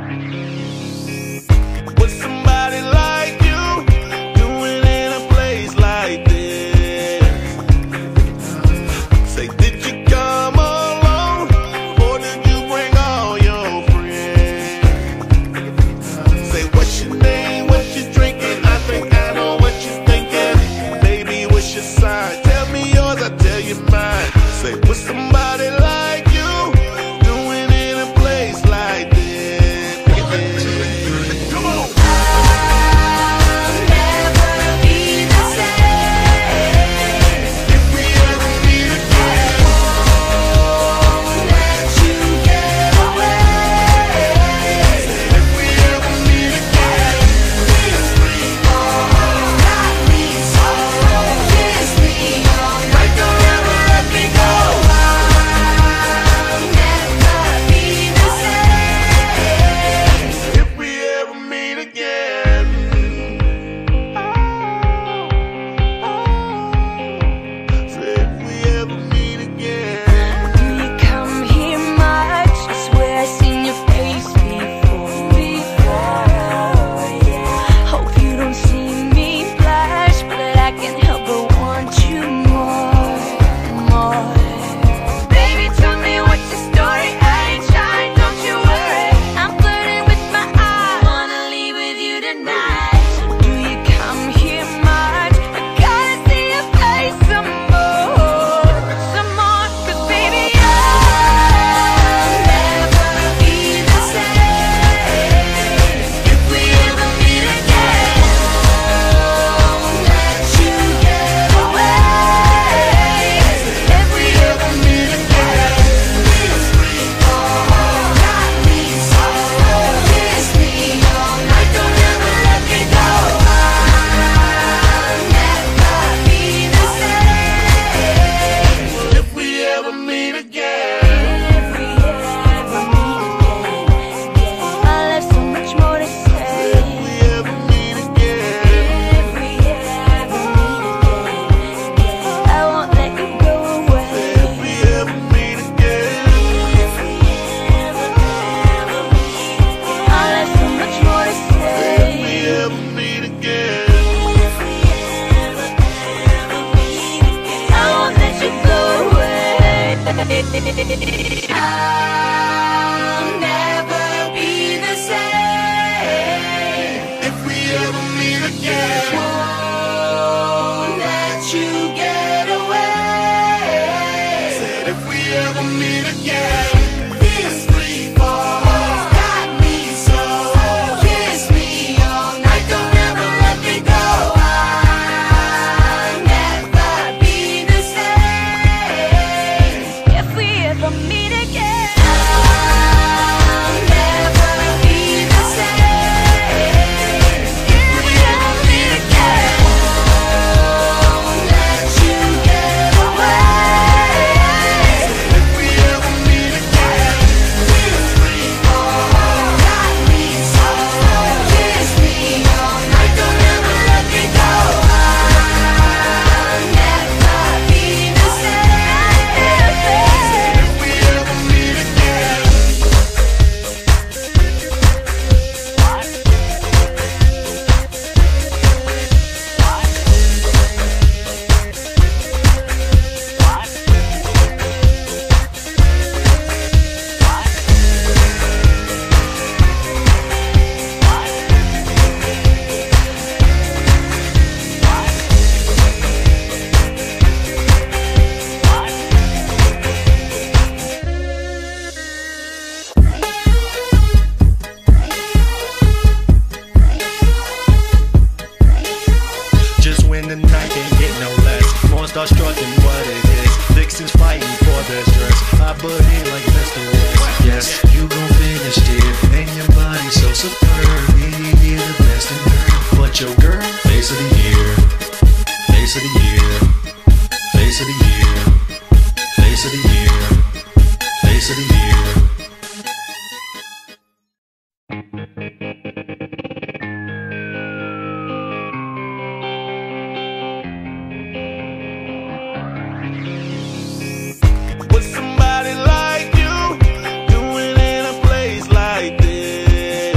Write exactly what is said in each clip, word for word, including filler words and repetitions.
With somebody like you, doing in a place like this. Say, did you come alone, or did you bring all your friends? Say, what's your name, what you drinking? I think I know what you're thinking. Baby, what's your sign? Tell me yours, I tell you mine. Say, with somebody like you, doing in a place like this. Come on. I'll never be the same If we ever meet again, won't let you get away. if we ever meet again, Kiss me, oh, got me so. Kiss me all night, don't ever let me go. I'll never be the same. if we ever meet again. Say, if we ever meet again. Do you come here much? I swear I've seen your face before. Before, yeah. Hope you don't see me blush, but I can't help but want you more, more. Baby, tell me what's your story. I ain't shy, don't you worry. I'm flirting with my eyes. Wanna leave with you tonight. So do you come here much? I gotta see your face some more, some more. 'Cause baby, I'll never be the same. If we ever meet again, won't let you get away. If we ever meet again, kiss me, oh, got me so. Kiss me all night, don't ever let me go. I'll never be the same. If we ever meet again. If we ever meet again, I'll have so much more to say. If we ever meet again. If we ever meet again, I won't let you go away. If we ever meet again. If we ever, ever meet again, I'll have so much more to say. If we ever meet again. If we ever, ever meet again, I won't let you go away. I'll never be the same. If we ever meet again. Won't let you get away. Said if we ever meet again. This free fall got me so. Kiss me all night, don't ever let me go. I'll never be the same. If we ever meet again, I'll never be the same. If we ever meet again, won't let you get away. If we ever meet again. This free fall got me so. Kiss me all night, don't ever let me go. I'll never be the same. If we ever meet again. Just when the night can't get no less, more start struggling what it is. Vixens fighting for their stress. I butt in like Mister West. Yes, you gon' finish it. And your body so superb. Yeah, you're the best in her. But your girl, face of the year. Face of the year. Face of the year. Face of the year. Face of the year. With somebody like you, doing in a place like this.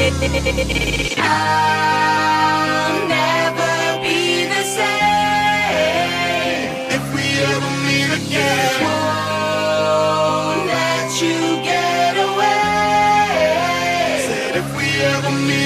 I'll never be the same if we ever meet again. Won't let you get away. Said if we ever meet